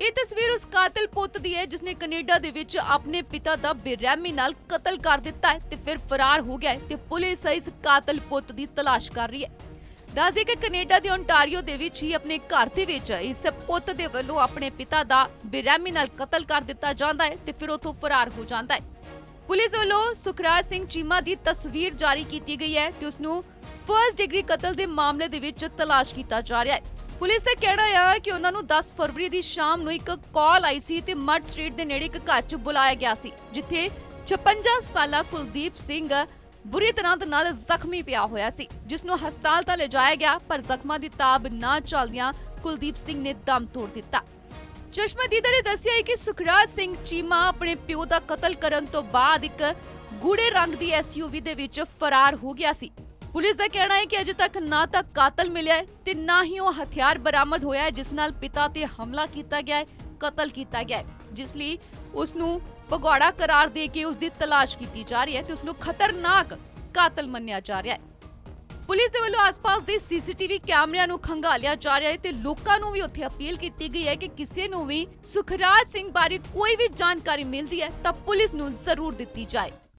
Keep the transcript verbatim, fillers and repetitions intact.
ਇਹ ਤਸਵੀਰ ਉਸ ਕਾਤਲ ਪੁੱਤ ਦੀ ਹੈ ਜਿਸਨੇ ਕੈਨੇਡਾ ਦੇ ਵਿੱਚ ਆਪਣੇ ਪਿਤਾ ਦਾ ਬੇਰਹਿਮੀ ਨਾਲ ਕਤਲ ਕਰ ਦਿੱਤਾ ਹੈ ਤੇ ਫਿਰ ਫਰਾਰ ਹੋ ਗਿਆ ਹੈ ਤੇ ਪੁਲਿਸ ਇਸ ਕਾਤਲ ਪੁੱਤ ਦੀ ਤਲਾਸ਼ ਕਰ ਰਹੀ ਹੈ। ਦੱਸਦੇ ਕਿ ਕੈਨੇਡਾ ਦੇ ਓਨਟਾਰੀਓ ਦੇ ਵਿੱਚ ਹੀ ਆਪਣੇ ਘਰ ਦੇ ਵਿੱਚ ਇਸ ਪੁੱਤ ਦੇ ਵੱਲੋਂ ਆਪਣੇ ਪਿਤਾ ਦਾ ਬੇਰਹਿਮੀ ਨਾਲ ਕਤਲ ਕਰ ਦਿੱਤਾ ਜਾਂਦਾ ਹੈ ਤੇ ਫਿਰ ਉੱਥੋਂ ਫਰਾਰ ਹੋ ਜਾਂਦਾ ਹੈ। ਪੁਲਿਸ ਵੱਲੋਂ ਸੁਖਰਾਜ ਸਿੰਘ ਚੀਮਾ ਦੀ ਤਸਵੀਰ ਜਾਰੀ ਕੀਤੀ ਗਈ ਹੈ ਤੇ ਉਸ ਨੂੰ ਫਰਸਟ ਡਿਗਰੀ ਕਤਲ ਦੇ ਮਾਮਲੇ ਦੇ ਵਿੱਚ ਤਲਾਸ਼ ਕੀਤਾ ਜਾ ਰਿਹਾ ਹੈ। ਪੁਲਿਸ ਦਾ ਕਹਿਣਾ ਹੈ ਕਿ ਉਹਨਾਂ ਨੂੰ ਦਸ ਫਰਵਰੀ ਦੀ ਸ਼ਾਮ ਨੂੰ ਇੱਕ ਕਾਲ ਆਈ ਸੀ ਤੇ ਮਡ ਸਟਰੀਟ ਦੇ ਨੇੜੇ ਇੱਕ ਘਰ 'ਚ ਬੁਲਾਇਆ ਗਿਆ ਸੀ ਜਿੱਥੇ ਛਪੰਜਾ ਸਾਲਾ ਕੁਲਦੀਪ ਸਿੰਘ ਬੁਰੀ ਤਰ੍ਹਾਂ ਦੇ ਨਾਲ ਜ਼ਖਮੀ ਪਿਆ ਹੋਇਆ ਸੀ ਜਿਸ ਨੂੰ ਹਸਪਤਾਲ ਤਾਂ ਲਿਜਾਇਆ ਗਿਆ ਪਰ ਜ਼ਖਮਾਂ ਦੀ ਤਾਬ ਨਾ ਚੱਲਦਿਆਂ ਕੁਲਦੀਪ ਸਿੰਘ ਨੇ ਦਮ ਤੋੜ ਦਿੱਤਾ। ਚਸ਼ਮਦੀਦਾ ਨੇ ਦੱਸਿਆ ਕਿ ਸੁਖਰਾਜ ਸਿੰਘ ਚੀਮਾ ਆਪਣੇ ਪਿਓ ਦਾ ਕਤਲ ਕਰਨ ਤੋਂ ਬਾਅਦ ਇੱਕ ਗੂੜੇ ਰੰਗ ਦੀ ਐਸਯੂਵੀ ਦੇ ਵਿੱਚ ਫਰਾਰ ਹੋ ਗਿਆ ਸੀ। ਪੁਲਿਸ ਦਾ ਕਹਿਣਾ ਹੈ ਕਿ ਅਜੇ ਤੱਕ ਨਾ ਤਾਂ ਕਾਤਲ ਮਿਲਿਆ ਹੈ ਤੇ ਨਾ ਹੀ ਉਹ ਹਥਿਆਰ ਬਰਾਮਦ ਹੋਇਆ ਹੈ ਜਿਸ ਨਾਲ ਪਿਤਾ ਤੇ ਹਮਲਾ ਕੀਤਾ ਗਿਆ ਹੈ, ਕਤਲ ਕੀਤਾ ਗਿਆ ਹੈ, ਜਿਸ ਲਈ ਉਸ ਨੂੰ ਭਗੌੜਾ ਕਰਾਰ ਦੇ ਕੇ ਉਸ ਦੀ ਤਲਾਸ਼ ਕੀਤੀ ਜਾ ਰਹੀ ਹੈ ਤੇ ਉਸ ਨੂੰ ਖਤਰਨਾਕ ਕਾਤਲ ਮੰਨਿਆ ਜਾ ਰਿਹਾ ਹੈ। ਪੁਲਿਸ ਦੇ ਵੱਲੋਂ ਆਸ-ਪਾਸ ਦੇ ਸੀਸੀਟੀਵੀ ਕੈਮਰਿਆਂ ਨੂੰ ਖੰਗਾਲਿਆ ਜਾ ਰਿਹਾ ਹੈ ਤੇ ਲੋਕਾਂ ਨੂੰ ਵੀ ਉੱਥੇ ਅਪੀਲ ਕੀਤੀ ਗਈ ਹੈ ਕਿ ਕਿਸੇ ਨੂੰ ਵੀ ਸੁਖਰਾਜ ਸਿੰਘ ਬਾਰੇ ਕੋਈ ਵੀ ਜਾਣਕਾਰੀ ਮਿਲਦੀ ਹੈ ਤਾਂ ਪੁਲਿਸ ਨੂੰ ਜ਼ਰੂਰ ਦਿੱਤੀ ਜਾਏ।